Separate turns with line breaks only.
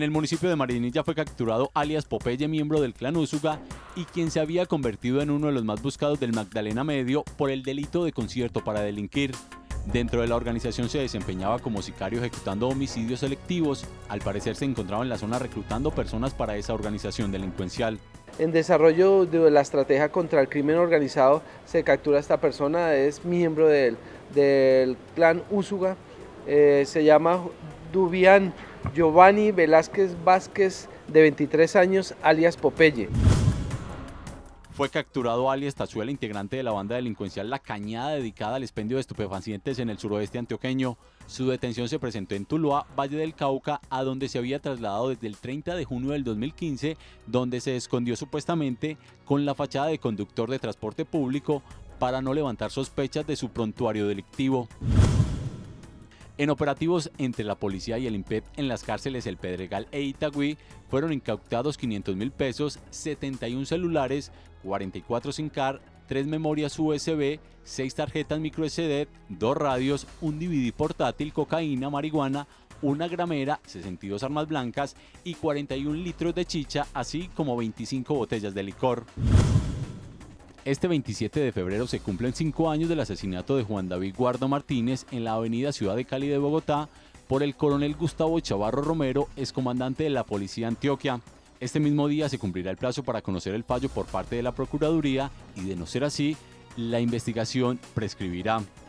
En el municipio de Marinilla fue capturado alias Popeye, miembro del clan Úsuga y quien se había convertido en uno de los más buscados del Magdalena Medio por el delito de concierto para delinquir. Dentro de la organización se desempeñaba como sicario ejecutando homicidios selectivos. Al parecer se encontraba en la zona reclutando personas para esa organización delincuencial.
En desarrollo de la estrategia contra el crimen organizado se captura a esta persona, es miembro del clan Úsuga, se llama Dubián Giovanni Velázquez Vázquez, de 23 años, alias Popeye.
Fue capturado alias Tazuela, integrante de la banda delincuencial La Cañada, dedicada al expendio de estupefacientes en el suroeste antioqueño. Su detención se presentó en Tuluá, Valle del Cauca, a donde se había trasladado desde el 30 de junio del 2015, donde se escondió supuestamente con la fachada de conductor de transporte público para no levantar sospechas de su prontuario delictivo. En operativos entre la policía y el IMPET en las cárceles El Pedregal e Itagüí fueron incautados 500.000 pesos, 71 celulares, 44 SIM card, 3 memorias USB, 6 tarjetas microSD, 2 radios, un DVD portátil, cocaína, marihuana, una gramera, 62 armas blancas y 41 litros de chicha, así como 25 botellas de licor. Este 27 de febrero se cumplen 5 años del asesinato de Juan David Guardo Martínez en la avenida Ciudad de Cali de Bogotá por el coronel Gustavo Chavarro Romero, excomandante de la Policía Antioquia. Este mismo día se cumplirá el plazo para conocer el fallo por parte de la Procuraduría y, de no ser así, la investigación prescribirá.